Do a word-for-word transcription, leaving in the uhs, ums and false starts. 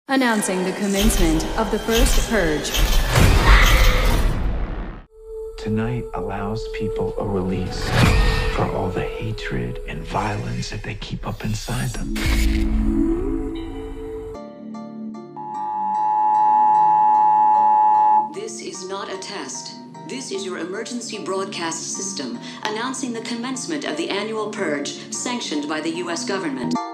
Announcing the commencement of the first Purge. Tonight allows people a release for all the hatred and violence that they keep up inside them. This is not a test. This is your emergency broadcast system announcing the commencement of the annual Purge sanctioned by the U S government.